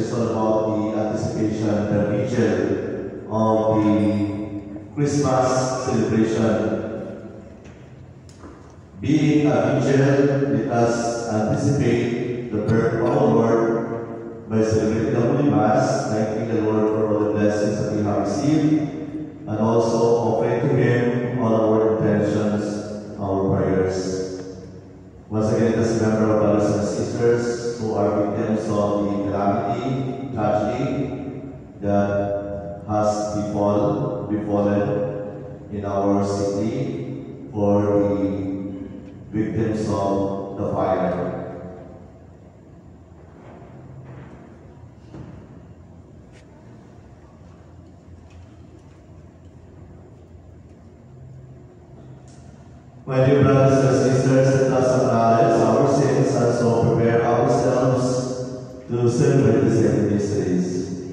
is all about the anticipation, the vigil of the Christmas celebration. Being a vigil, let us anticipate the birth of our Lord by celebrating the Holy Mass, thanking the Lord for all the blessings that we have received, and also offering to Him all our intentions, our prayers. Once again, let us remember our brothers and sisters who are victims of the calamity, tragedy that has befallen in our city, for the victims of the fire. My dear brothers and sisters, let us acknowledge our sins and so prepare ourselves to celebrate the sacred mysteries.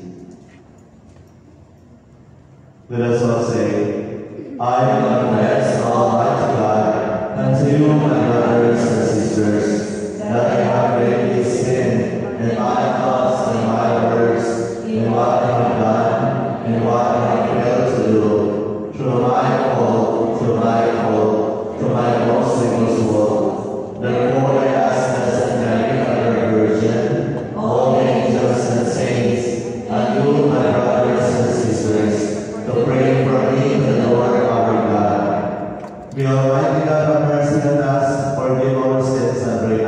Let us all say, I confess, Almighty God, unto you, my brothers and sisters, that I have greatly sinned in my thoughts and my words, in what I have done and what I have failed to do, through my fault, to my most single soul. Therefore I ask that Saint Mary, Mother Virgin, all the angels and saints, and you, my brothers and sisters, to pray for me to the Lord our God. May Almighty God have mercy on us, forgive our sins, and bring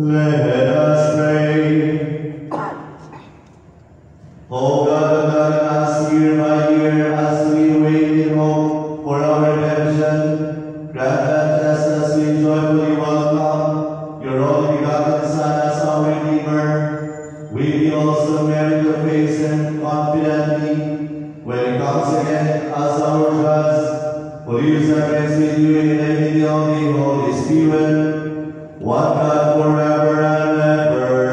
Let us pray. O God, guide us year by year as we wait in hope for our redemption. Grant that just as we joyfully welcome your only begotten Son as our Redeemer, we may also merit to face him confidently when he comes again as our judge, who lives and reigns with you in the only Holy Spirit, one God forever and ever.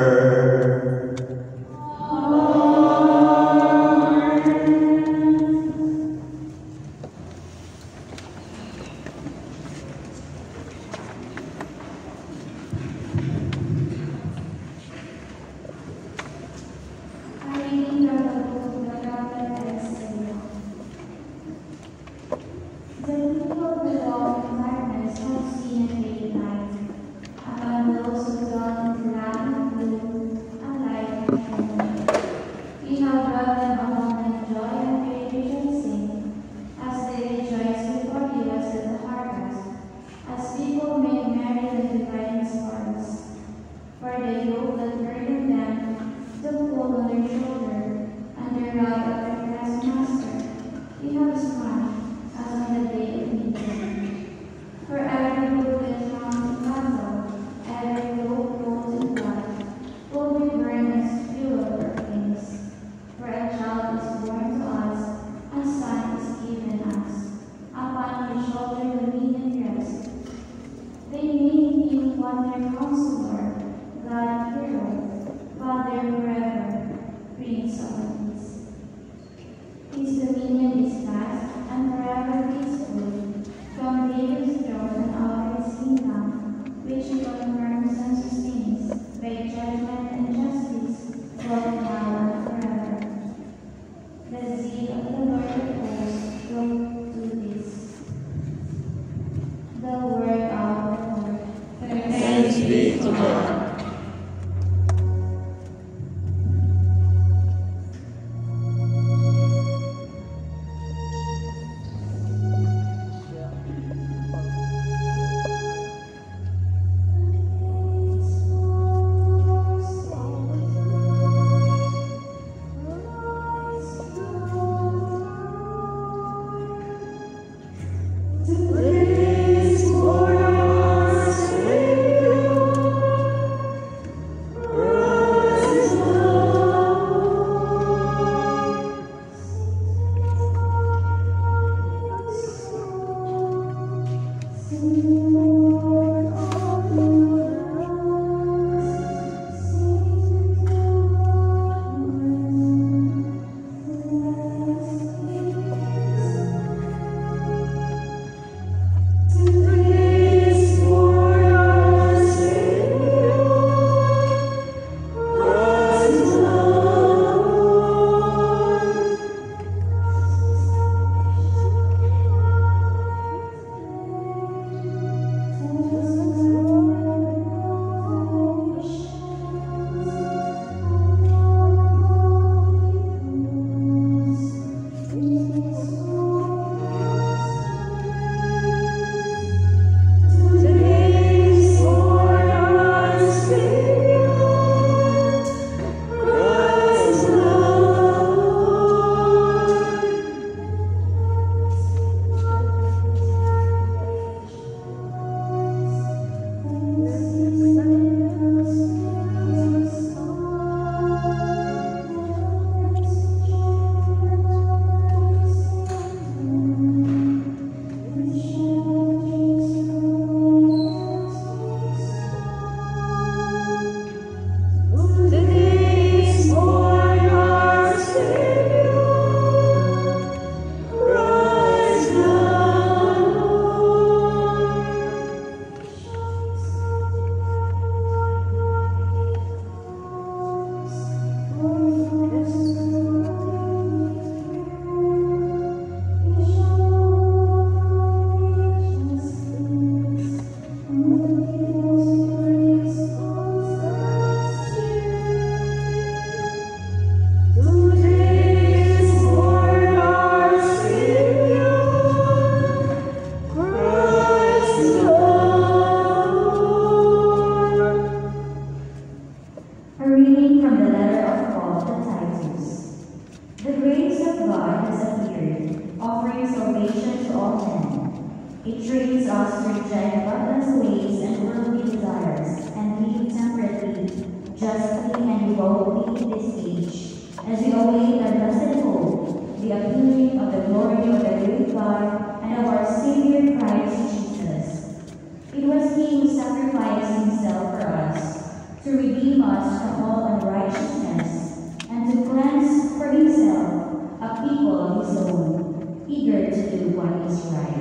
trains us to reject godless ways and worldly desires, and live temperately, justly, and devotedly in this age, as we await our blessed hope, the appearing of the glory of the great God and of our Savior Christ Jesus. It was He who sacrificed Himself for us, to redeem us from all unrighteousness, and to cleanse for Himself a people of His own, eager to do what is right.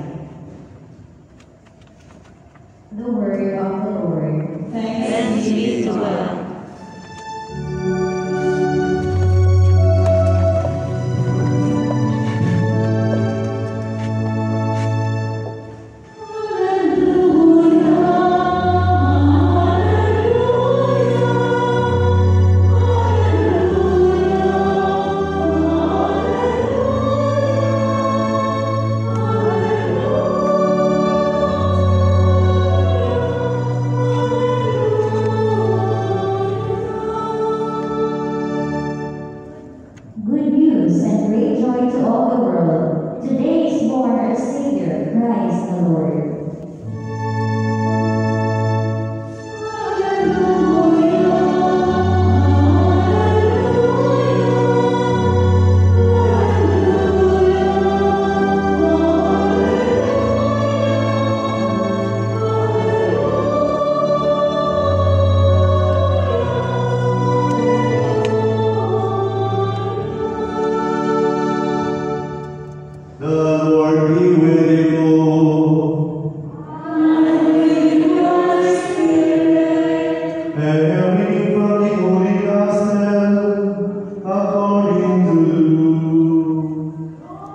The word of the Lord. Thanks be to God. Good news and great joy to all the world. Today is born our Savior, Christ the Lord. The Lord be with you. And a reading from the Holy Gospel according to Luke.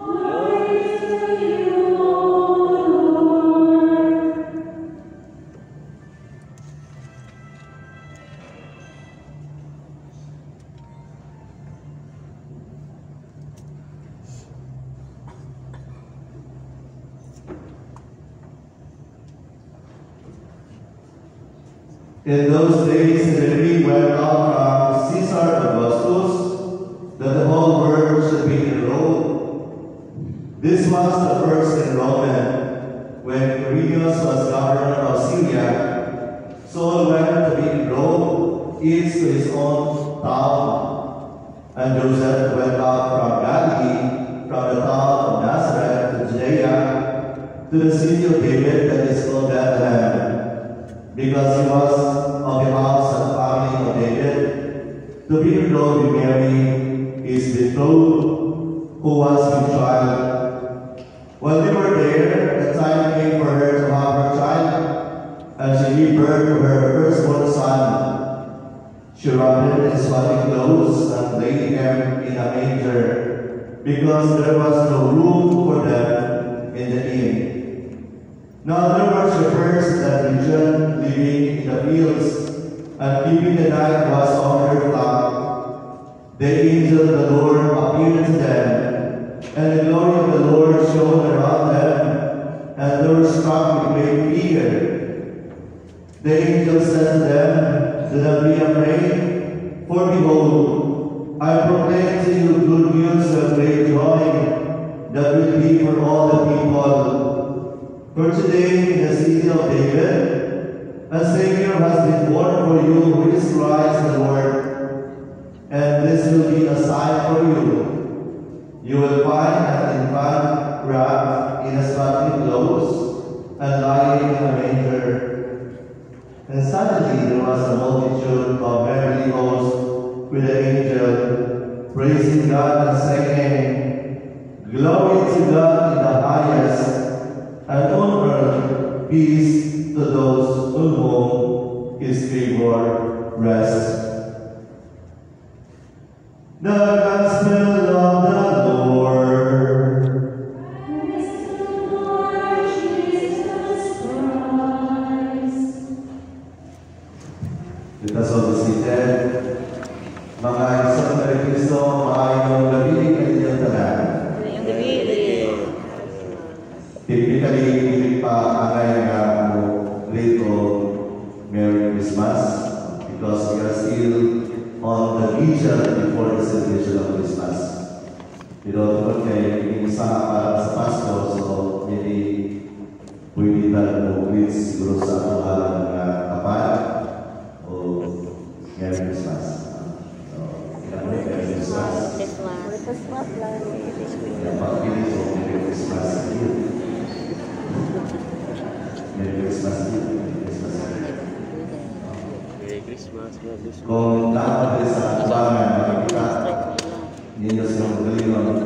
In those days, the decree went out from Caesar Augustus that the whole world should be enrolled. This was the first enrollment. When Quirinius was governor of Syria, Saul went to be enrolled each to his own town. And Joseph went out from Galilee, from the town of Nazareth to Judea, to the city of David that is called Bethlehem, because he was of the house and family of David, to be enrolled with Mary, his betrothed, who was with child. While they were there, the time came for her to have her child, and she gave birth to her firstborn son. She wrapped him in swaddling clothes and laid him in a manger, because there was no room for them in the inn. Now there were shepherds in that region living in the fields, and keeping the night watch on their flock. The angel of the Lord appeared to them, and the glory of the Lord shone around them, and they were struck with great fear. The angel said to them, "Do not be afraid, for behold, I proclaim to you good news of great joy that will be for all the people. For today, in the city of David, a Savior has been born for you, who is Christ the Lord. And this will be a sign for you. You will find an infant wrapped in a swaddling clothes and lying in a manger." And suddenly there was a multitude of heavenly hosts with the angel, praising God and saying, "Glory to God in the highest, and on earth peace to those on whom His favor rests." The Gospel of the Lord. Praise to the Lord Jesus Christ. Let us all be seated. Mga isang na Kristo, maayong gabi kanyang tanan. Typically, hindi pa angay nga late Merry Christmas because we are still on the vigil before the celebration of Christmas. Pero tungkol kay isa para sa Pasko, so maybe pwede tayo mag-greet siguro sa ating mga kapal o Merry Christmas. So, Merry Christmas. Christmas lang. Yang pag-pilis o Merry Christmas to you. Merry Christmas to you. Merry Christmas. Kung nakapagay sa apangan, makikita ninyo silang galing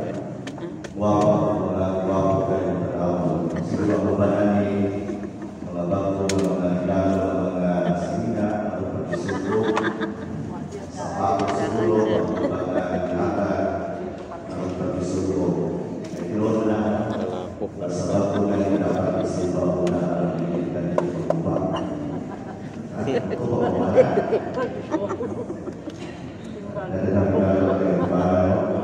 wow, wow kayo ng tao. Siguro ang babanan ni mga bago, mga nilalo, mga sina, mga pagkasulo, sa pagkasulo, mga nakakal, mga pagkasulo. Ay tiro na, sa bago na yung dapat sa bago na ang pilitan ng pagkumpang. Ito ba ko na? Nadadang nilalo kayo para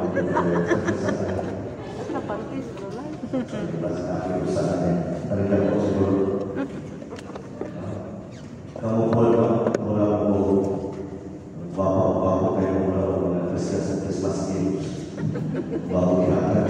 talagang po siguro kamukol pa mula po wapo kayo mula po na Christmas Eve wapo kaya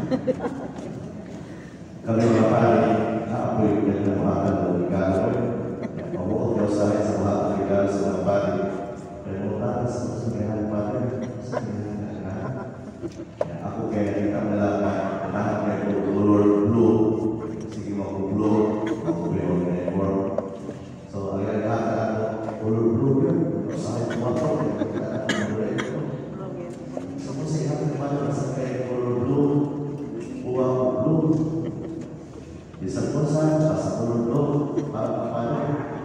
kami mga pari na-apoy ka ng mga regalo mabuot ko sa akin sa mga regalo sa mga pari pero mula sa mga pari sa mga ako kaya kita nalaman lahat kayo blue sige mo blue ako blue network so ang lahat ako blue yun sa akin wapo so kung sa ilang naman sa kayo blue buwang blue isang punsa sa blue para paano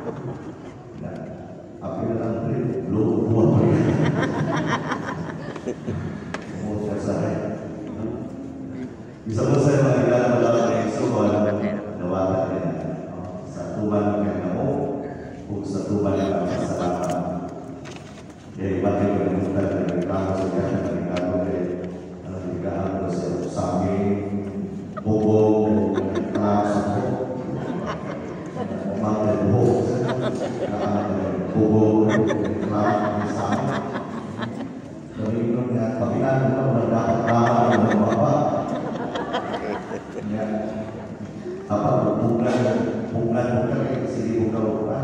ako yun ang blue buwang isa po sa mga regalo malaki na isukol, nawagan din sa tuban ng kanya mo o sa tuban ng kasalaman. Kaya iba't yung kalimutan na regalo sa kanya na regalo kay regalo sa amin, bubong, sa po, mga bubong, bubong, sa amin. Sabi ko nga, pabilan mo na dapat dapat ng mga baba. Apa bukan sini bukan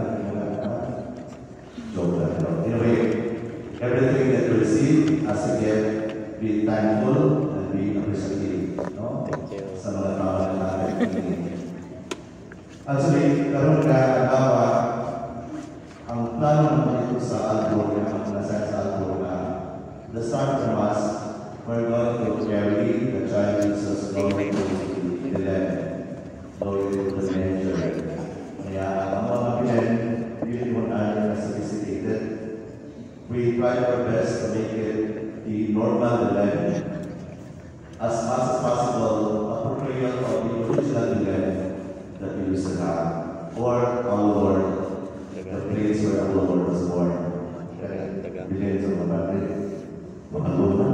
anyway, everything that you receive as a gift, be thankful and be appreciative. No? Sa mga tao na natin. Actually, karoon ka agawa ang plano naman ito sa album ang nasa sa album na the start from us, we're going to carry the child Jesus glory to the land. Glory to the nature. Kaya ang mga pilen, really want natin na sophisticated. We try our best to make it the normal land. As much as possible, a portrayal of the original land that we used to have. Or our Lord, the place where our Lord was born. Bilhin sa mga natin. Mga luna.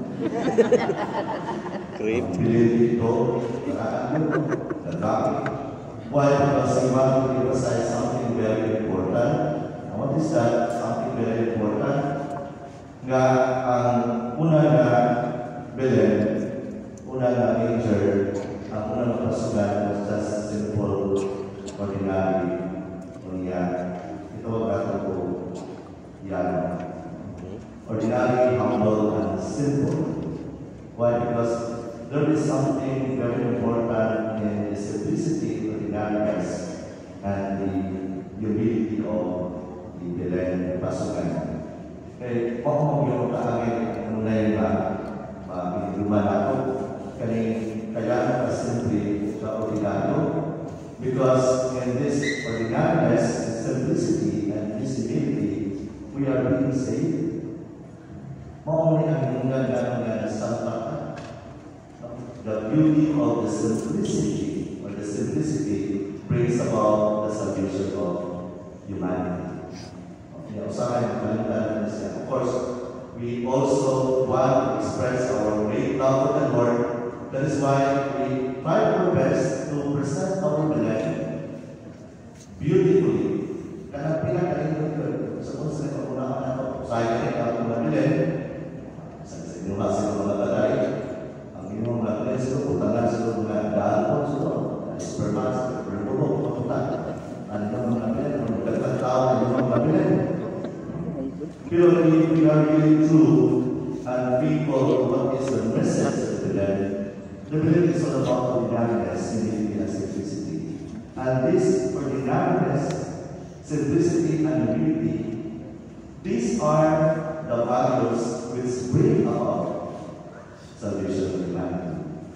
Creep. Bilhin dito. Why? Because he wants to emphasize something very important. And what is that? Something very important. Nga ang una na Belen, una na nature, ang una na pasugan was just simple, ordinary, ito ang gato ko, yan. Ordinary, humble, and simple. Why? Because there is something very important in the simplicity, ordinariness, and the humility of the Belen pasukan. Kaya kung yung kaagin ang nunay ba, pinagluman ako, kaya simply sa ordinaryo, because in this ordinariness, simplicity, and this humility, we are being saved. Maunay ang ganda sa pagkat. The beauty of the simplicity, or the simplicity, brings about the salvation of humanity. Of course, we also want to express our great love for the Lord. That is why we try our best to present our beloved beautifully. Karena pinaka-ito sa kung sa pagkunakan na ito, saya rin ako mabilin, sa inumasin ng mga tatay, ang inyong mga tulis ko, putangan sa mga daan po sa ito, sperma are really true and faithful to what is the message of the Bible is all about ordinariness, humility, and simplicity. And this ordinariness, simplicity, and humility, these are the values which bring about salvation of humanity.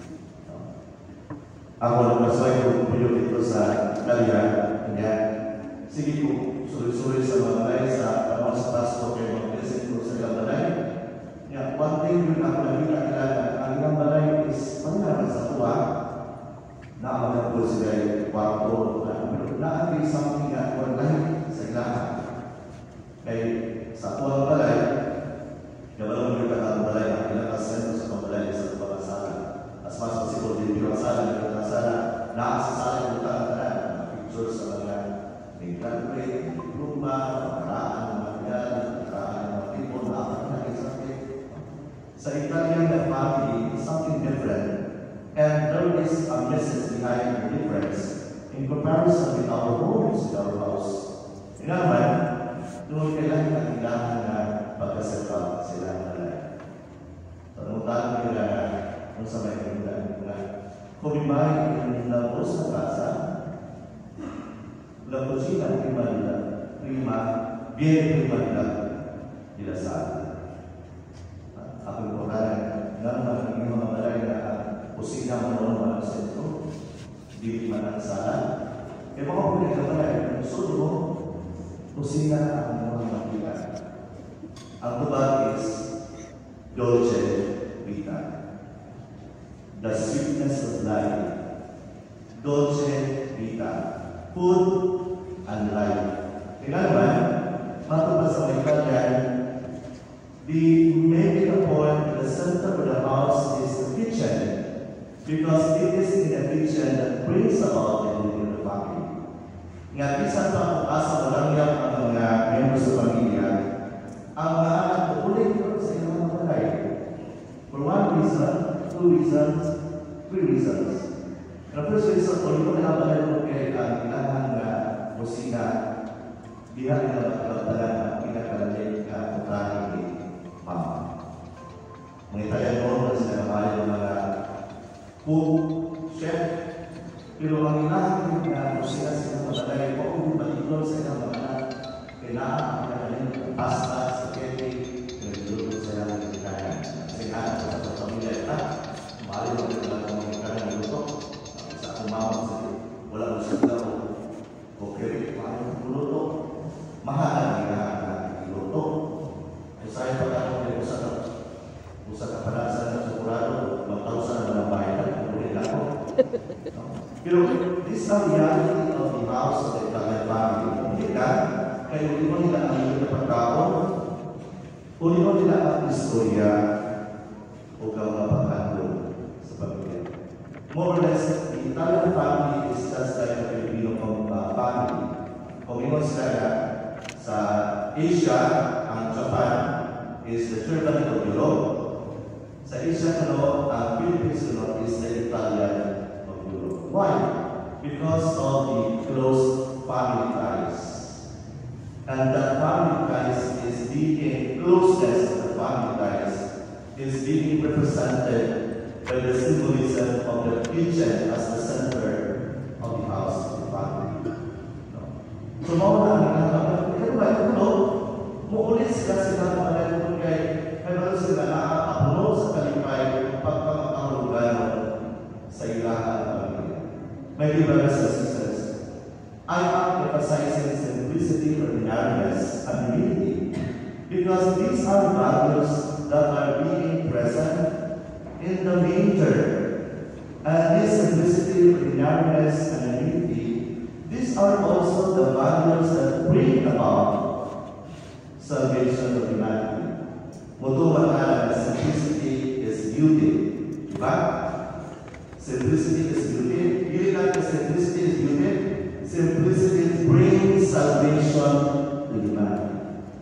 Ako nagpasway kung puyo dito sa Italia, kanya, sige po, suri-suri sa mga balay, sa kamang sa pasto, kayo mag-present ko sa ilang balay. Yeah, one thing yun ako nakita ang ilang balay is, pangalaman sa tuwa, naamagad po sila yung kwarto, na-agree something at one life sa ilahan. Kaya sa tuwang balay, gabalang yung katang balay, ang pinakasento sa pambalay sa tuwang sala. As mas possible din yung sala, nakasasala yung tangan na picture sa mga may graduate, diploma, makaraan ng material, makaraan ng mga people, nakakita something. Sa Italian family, something different. And there is a message behind the difference in comparison with our homes, with our house. Inaman, doon kailangan na pagkasapat sila na tanong-tanong nila kung sa may kailangan na kumimay ng sa casa, la cocina bien prima nila sa atin. Ako yung pagkalan, nga naman mga balay na kusina mo ng sentro, di man ang sala. Kaya mga puli ka balay, sudo mo, kusina ang mga makita. Ang tubag is dolce vita. The sweetness of life, dolce vita, food and life. Tingnan naman, matubas sa Italian, the main point, the center of the house is the kitchen, because it is in the kitchen that brings about the unity of the family. Nga bisan pa kung asa malangyap ang mga miyembro sa pamilya, ang mga anak ulit sa ilang mga balay. For one reason, two reasons, three reasons. The first reason, kung ito nalabanan mo kay ang kailangan na kusina, di na nalabanan ang pinakalalit na putahin ni Mama. Mga Italian mo na sila kamali ng mga cook, chef, pero ang kailangan na kusina sila mabalay ko kung baliklon sa ilang mga anak, kailangan ang pinakalalit pasta, spaghetti, pinagdulog sila ng Italian. Kasi nga, sa pamilya ita, mali mo rin lang ang mga ng luto. Sa kumamang sa wala mo sila o kaya mali mo luto. Mahal ang luto. Kung sa'yo pagkakong may usa ka panasan ng sigurado, 1,000 na mga bahay na, ulit ako. Pero this is the reality of the house of the Italian family. Hindi ka, kaya hindi mo nila ang iyong pagkakon, hindi mo nila ang istorya, o mga pagkakon sa pamilya. More or less, the Italian family is just like a Filipino family. Kung ingon sila sa Asia, ang Japan is the Germany of Europe. Sa Asia, ang Philippines is the Italian of Europe. Why? Because of the close family ties. And that family ties is being, closeness of the family ties is being represented by the symbolism of the kitchen as the center of the house of the family. So, muulit sila mga kay meron sila nakakapuno sa kalipay pagkamakahulugan sa ilahan ng pamilya. My dear brothers and sisters, I am emphasizing simplicity, ordinariness, and humility because these are values that are being present in the manger. And this simplicity, ordinariness, and humility, these are also the values that bring about salvation of humanity. Mutuwa na simplicity is beauty. Diba? Simplicity is beauty. Hindi lang simplicity is beauty. Simplicity brings salvation to humanity.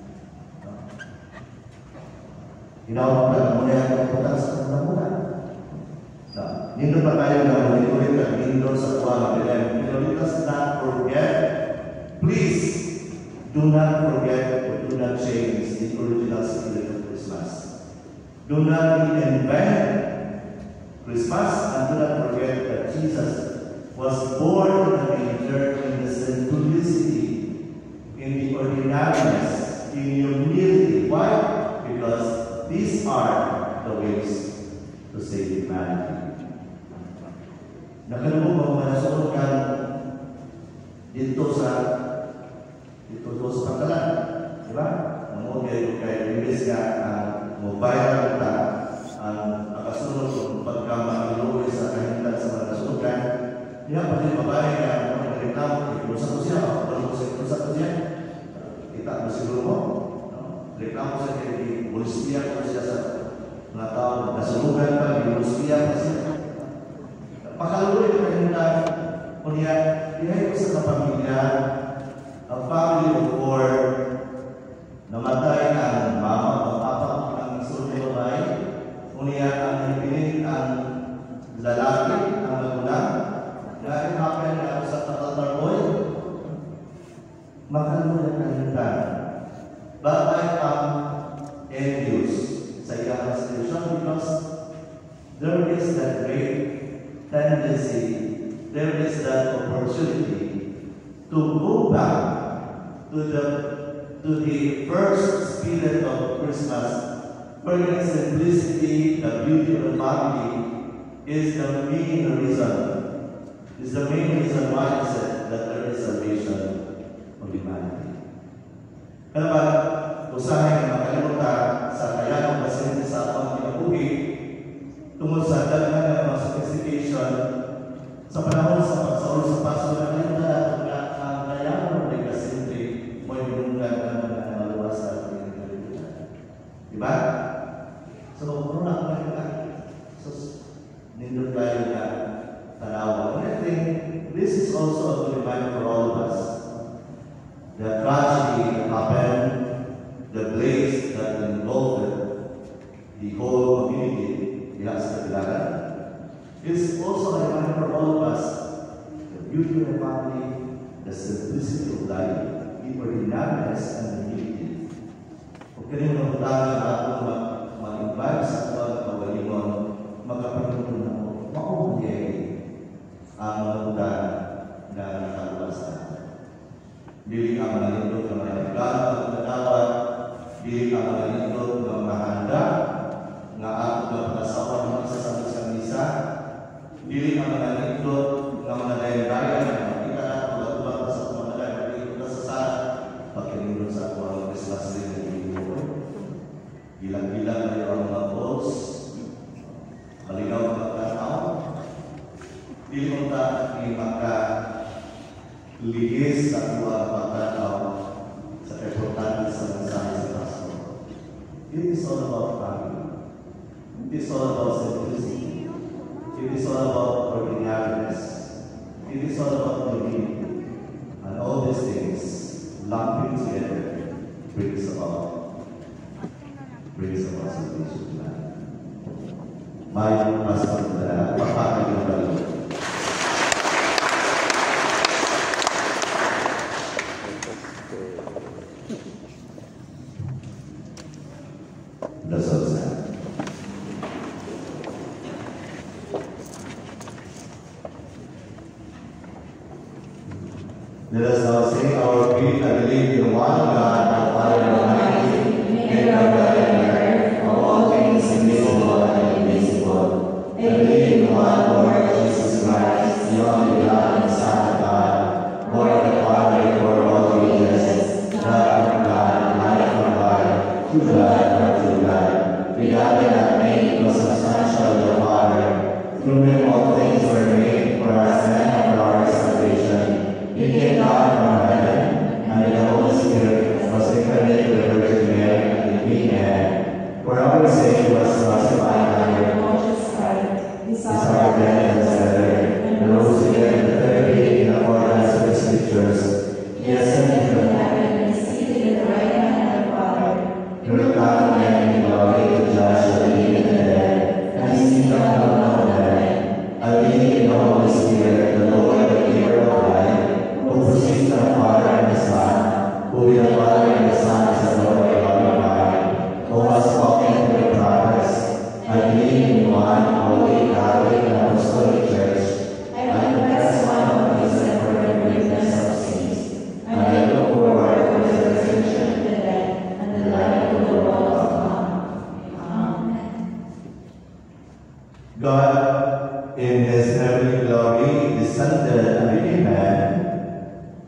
Hinawag muna yung pagpunta sa muna. Nindot pa tayo na ulit-ulit at nindot sa tuwa ng Belen. Pero let us not forget, please, do not forget to do do not change the original spirit of Christmas. Do not invent Christmas, and do not forget that Jesus was born in the manger in the simplicity, in the ordinariness, in humility. Why? Because these are the ways to save humanity. Nakalubog mo manasunod ka dito sa pagkalan. Diba? Ang kay Luis ka, mobile ka, ang nakasunod kung pagka makiluwi sa kahintan sa manasunod ka, diba pa din babae ka, reklamo, ikilusa ko siya, ikilusa ko siya, kita mo siguro mo, reklamo siya kay Bolivia ko siya sa mga tao, nasunugan pa, Bolivia pa siya. Pakaluwi ka kahintan, kunya, dihay ko sa kapamilya, ang family of four, namatay ang mama o papa ang isulong babae, unya ang ipinit ang lalaki, ang magulang, dahil happen na ako sa Tatar Boy, makalunan ang hintan. But I am envious sa iyang situation because there is that great tendency, there is that opportunity to go back to the first spirit of Christmas, where the simplicity, the beauty of the family is the main reason why I said that there is salvation of humanity. Kaya ba, usahay na makalimutan sa kayanong pasyente sa atong kinabuhi tungkol sa daghan ng mga sophistication sa panahon sa pagsaul sa paso na kalimutan ang kayanong may kasimple mo yung mga maluwas sa ating kalimutan. Diba? So, kung na so, nindot tayo na tanawa. And I think this is also a good reminder for all of us. The tragedy that happened, the blaze that involved the whole community, is also a reminder for all of us the beauty of the family, the simplicity of life, the ordinariness and the humility. Kung kanino magtagal na ako mag-invite sa mga kawalimon, magkapanunod na ako, makuhuli ang mga budan na nakaluwas na. Dili ang mga lindot ng mga regalo at nagdawat, dili ang mga lindot ng mga handa, nga ako ng pagkasawa ng isa sa misa, dili ang mga lindot ng mga dayan-dayan na makita na pagkatubang sa mga dayan, makikita sa sala, pagkinindot sa ako ang Christmas rin na ginagawa. Bilang-bilang na yung mga balls, malinaw ang pagkatao, dili mo ta ligis sa tuwa pagkatao sa importante sa mensahe sa Pasko. It is all about family. It is all about simplicity. It is all about ordinariness. It is all about unity. And all these things lumping together brings about salvation to man. May Pasko na papakalimutan. Let us now sing our creed. I believe in one God, the Father Almighty, maker of heaven and earth, of all things invisible and invisible. I believe in one Lord Jesus Christ, the only begotten Son of God, born of the Father before all ages, God from God, light from God, true God from true God, begotten and made, was substantial of the Father, through whom all things were made, for us men and for our salvation. He came down from heaven, and the Holy Spirit was incarnate with the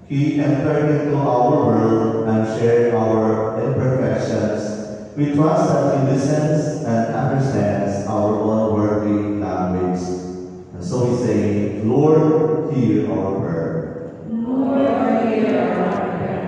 He entered into our world and shared our imperfections. We trust that He listens and understands our unworthy language. And so we say, Lord, hear our prayer. Lord, hear our prayer.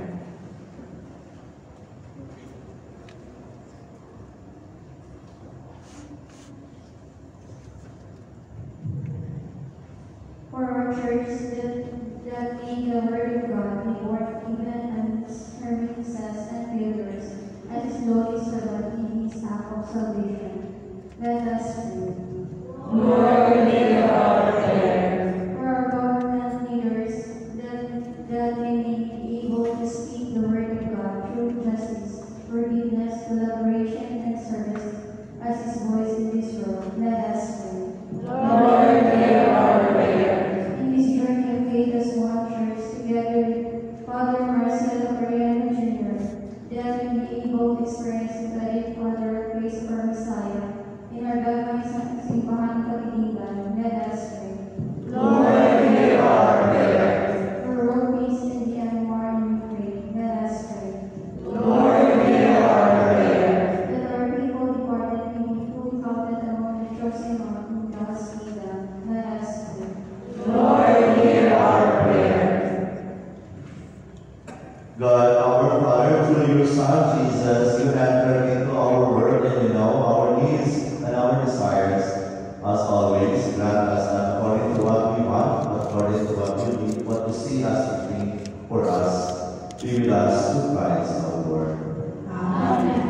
For our church, that may the word of God be born even amidst her weaknesses and failures, as His lowly servant in His act of salvation. Let us pray. Lord, hear our prayer. For our government leaders, that they may be able to speak the word of God through justice, forgiveness, collaboration, and service as His voice in this world. Let us pray. Lord, hear our prayer. In this journey of faith as one church, together with Father Marcelo Ariano Jr., that we be able to experience the guided Father of grace of our Messiah. In our gagawin sa simbahan Pagdidigan, let us pray. Lord, hear our prayer. For world peace in the Myanmar and Ukraine, let us pray. Lord, hear our prayer. That our people departed may be fully counted among the chosen one in God's kingdom, let us pray. Lord, hear our prayer. God, our Father, through your Son, Jesus, you entered into our world and you know our needs and our desires. As always, grant us not according to what we want, but according to what you need, what you see us doing for us. Be with us through Christ our Lord. Amen.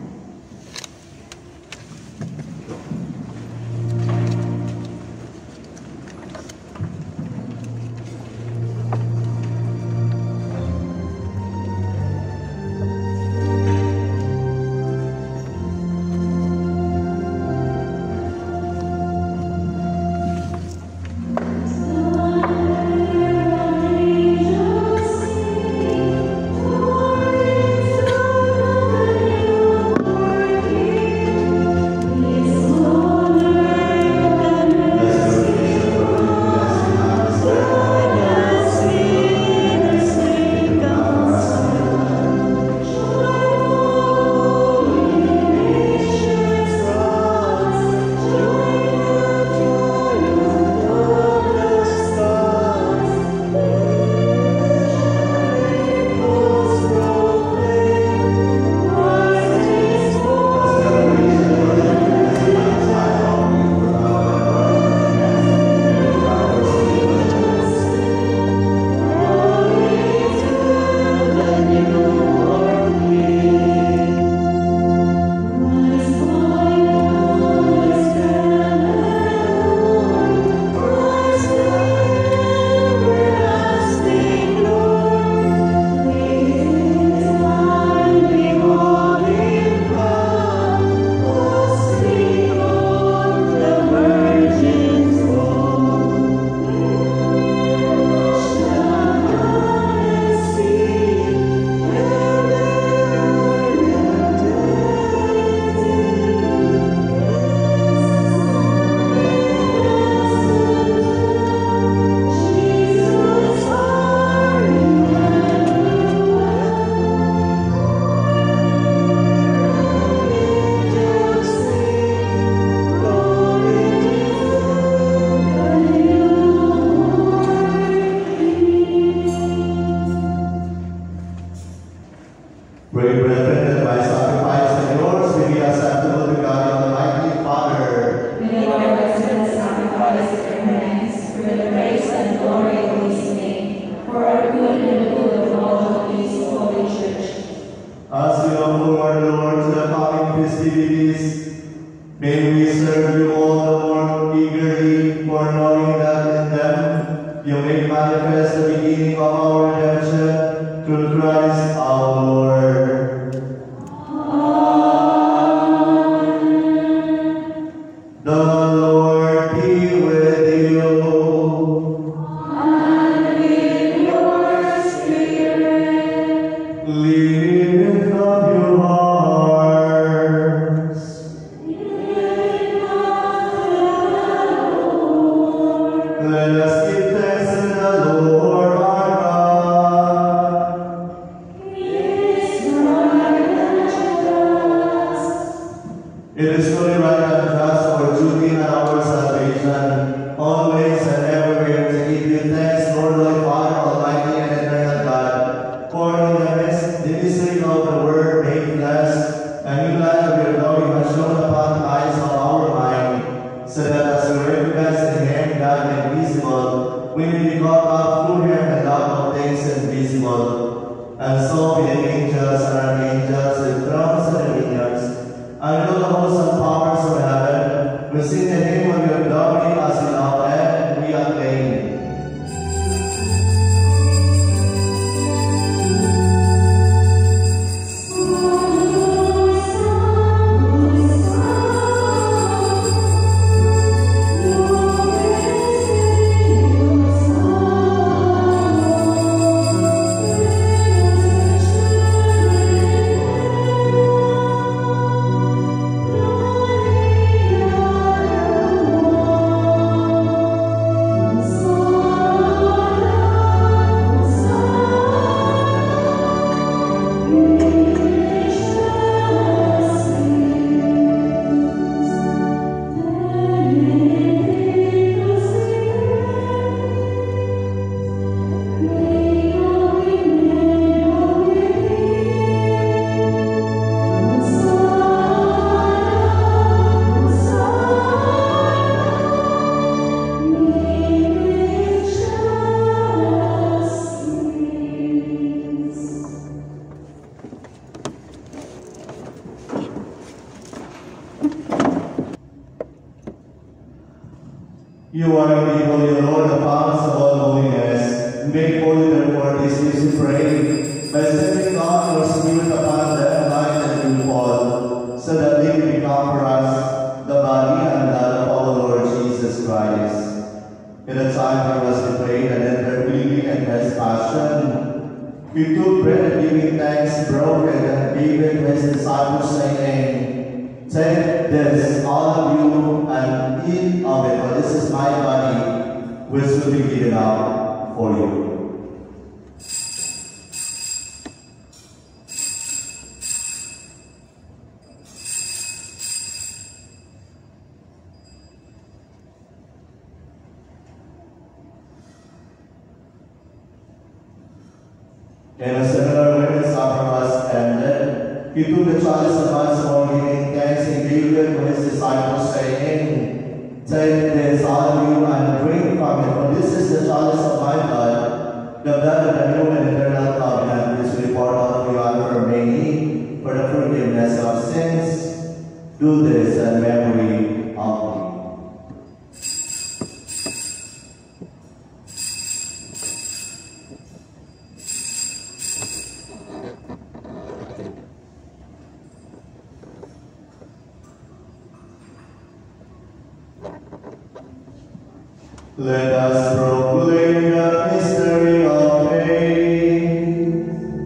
Pray, brethren, that my sacrifice and yours may be acceptable to God Almighty Father. May the Lord accept the sacrifice at your hands for the praise and glory of His name, for our good and the good of all of His holy church. As we look forward, Lord, to the coming festivities, may we serve you all the more eagerly, for knowing that in them you may manifest the beginning of our redemption through Christ our Lord. The Lord be with you. And with your spirit. Lift up your hearts. Let us give thanks to the Lord our God. You are indeed holy, Lord, the fountain of all holiness. Make holy therefore these things, we pray, by sending God your Spirit upon them, light and new fall, so that they may become for us the body and blood of our Lord Jesus Christ. In the time he was betrayed and entered willingly and his passion, he took bread and giving thanks, broke it and gave it to his disciples, saying, "Take this, all of you, and eat of it, for this is my body, which will be given out for you." In a similar way, the supper was ended. He took the chalice and once more giving thanks, and gave it to his disciples, saying, "Take this, all of you, and drink from it, for this is the chalice of my blood, the blood of the new and eternal covenant, which we pour out for you and for many, for the forgiveness of sins. Do this in memory of me." Let us proclaim the mystery of faith.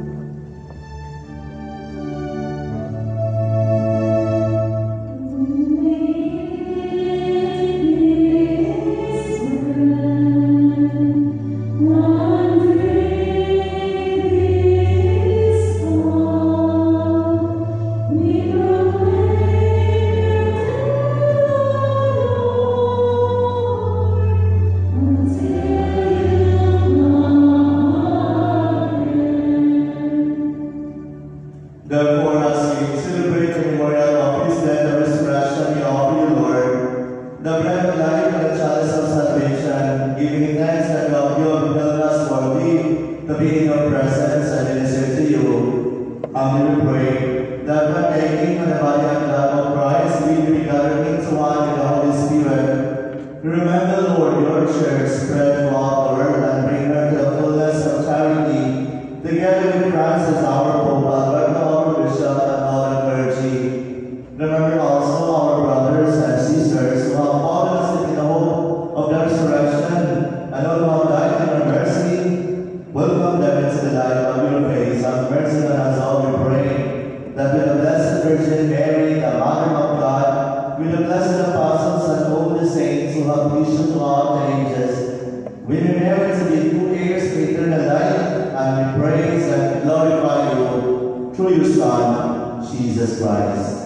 Therefore, as we celebrate the memorial of his death and resurrection, we offer you, Lord, the bread of life and the chalice of salvation, giving thanks that God you have filled us worthy to be in your presence and minister to you. Humbly we pray that partaking of the body and blood of Christ, we be gathered into one in the Holy Spirit. Remember, Lord, your church spread throughout the world and bring her to the fullness of charity, together with Francis, our Pope, Alberto, our Bishop, and all the clergy. Remember also our brothers and sisters who have fallen asleep in the hope of the resurrection, and all who have died in your mercy. Welcome them into the light of your face. Have mercy on us all, we pray, that with the Blessed Virgin Mary, the Mother of God, with the blessed apostles and all the saints who have vision throughout the ages, we may merit to be two heirs to eternal life, and we praise and glorify you through your Son, Jesus Christ.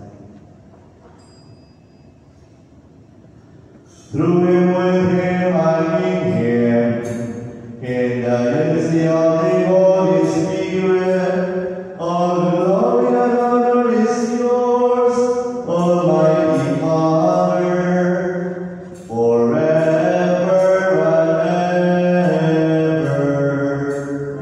Through him, with him, and in him, in the unity of the Holy Spirit, all glory and honor is yours, Almighty Father, forever and ever.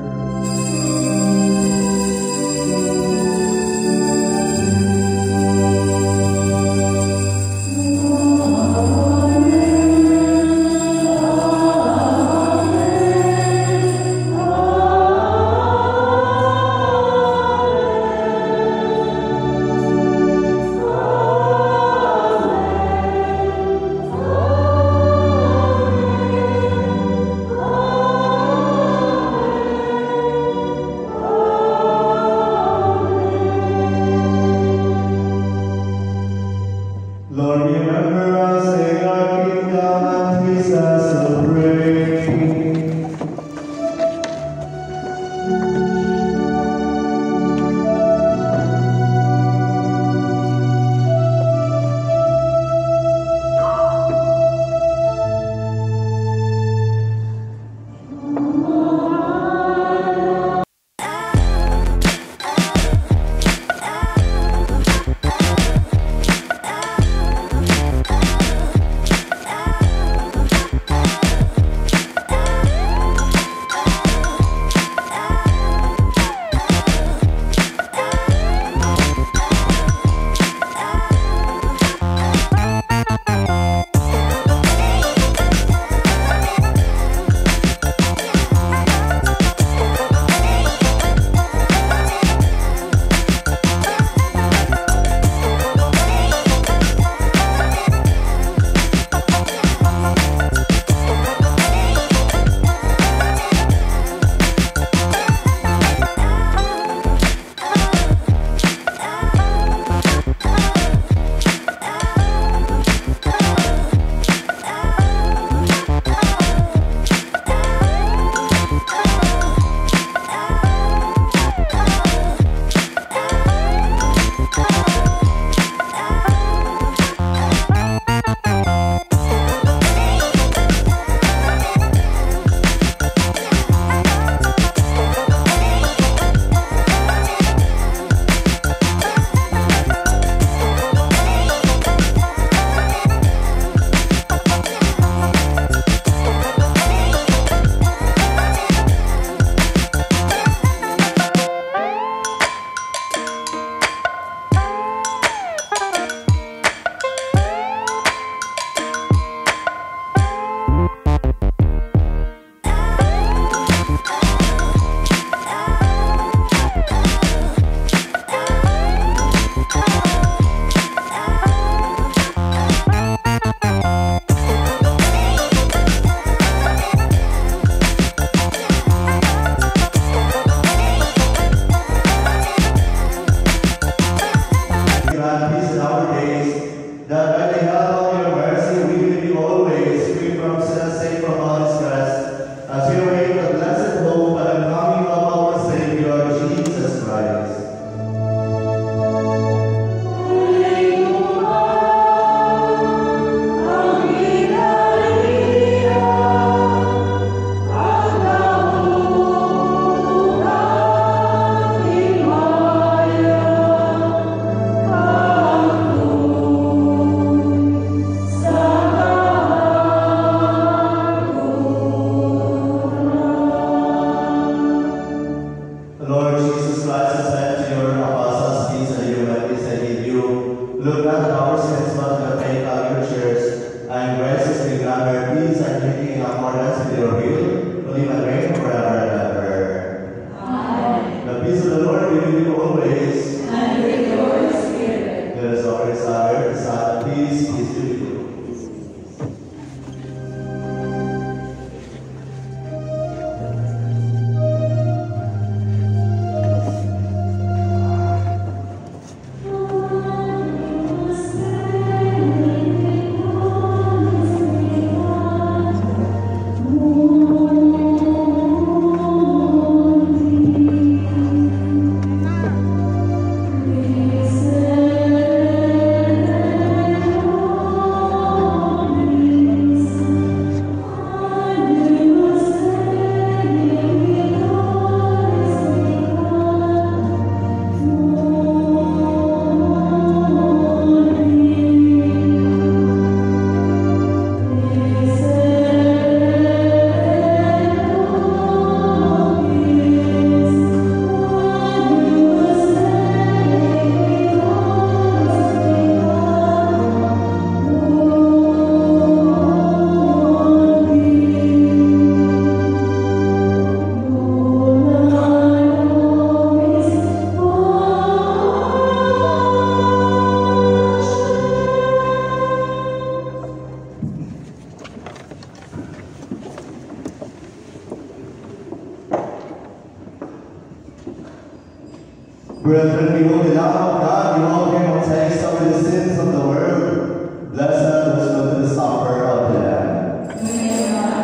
Brethren, behold the Lamb of God, behold him who takes away the sins of the world. Blessed are those who go to the supper of the Lamb.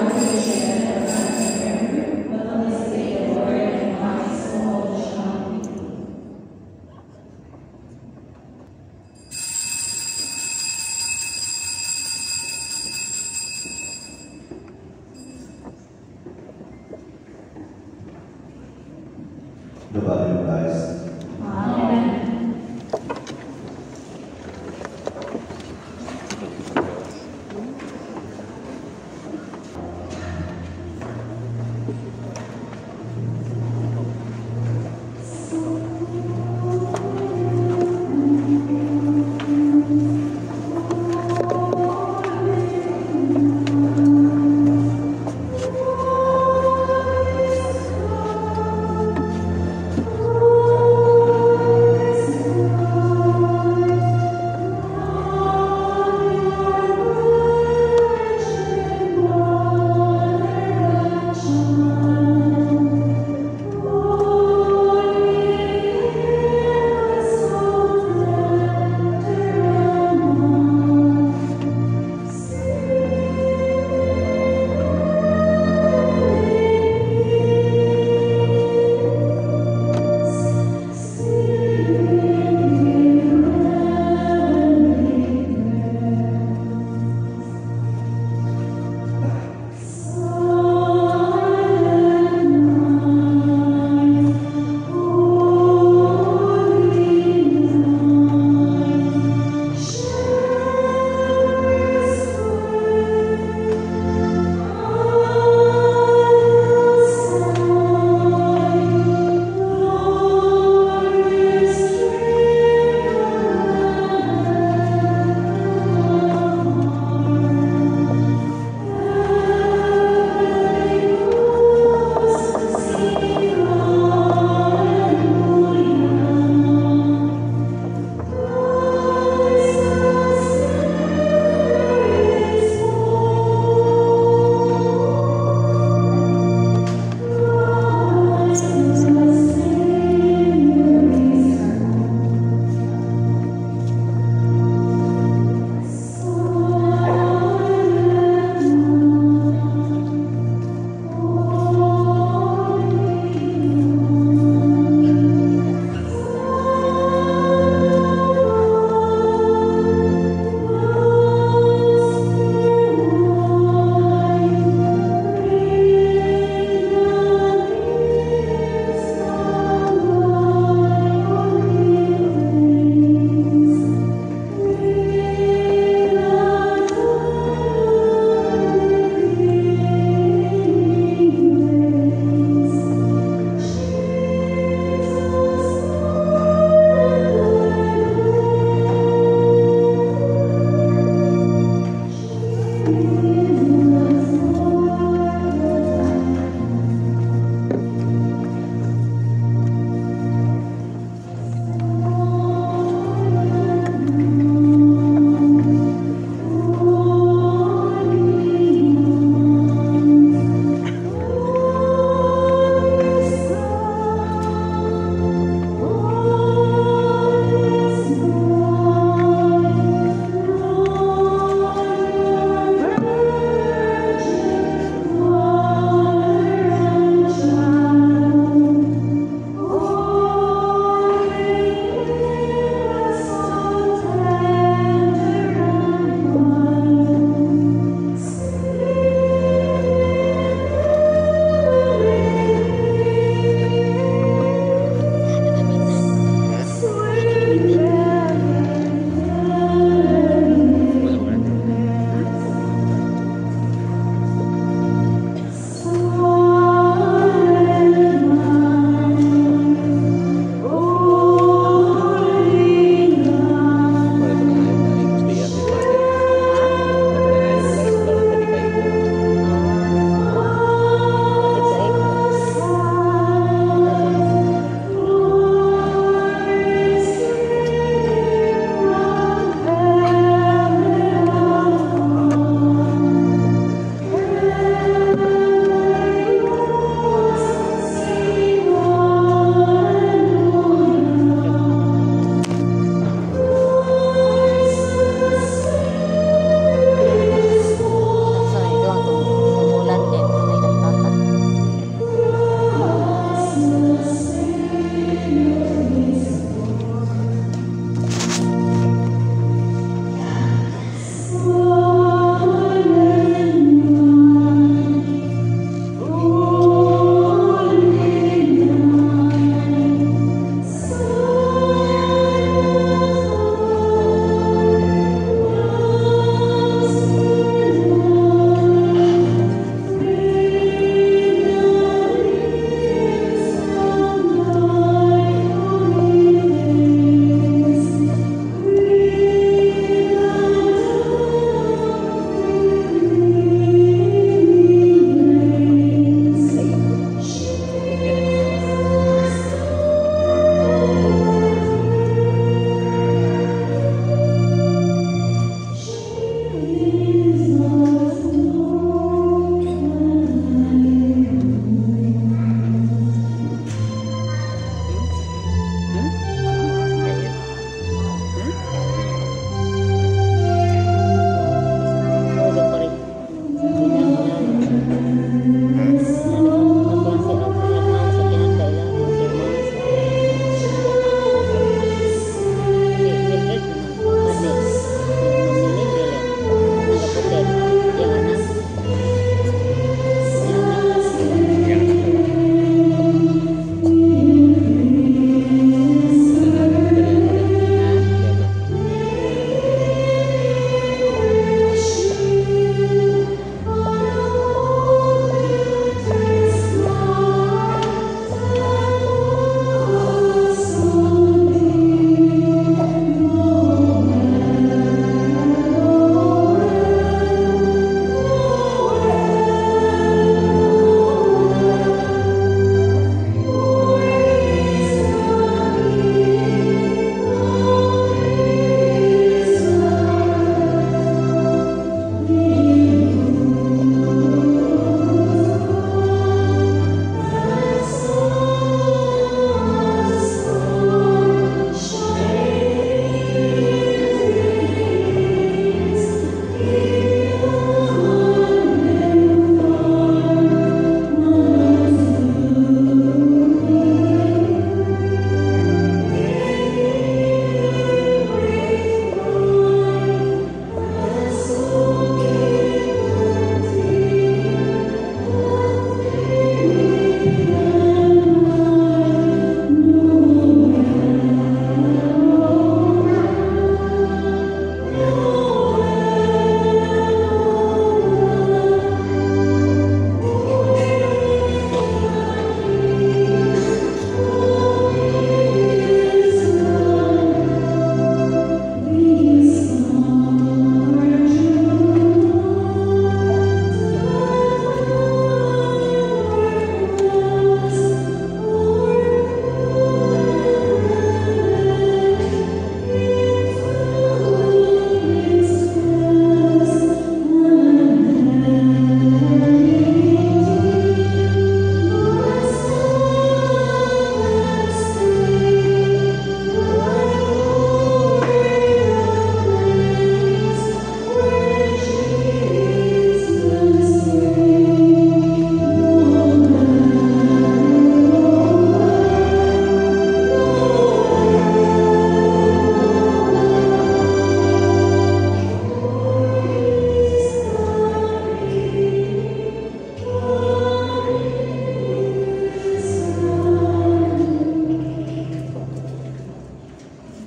The body of Christ. Amen. Amen.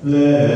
Let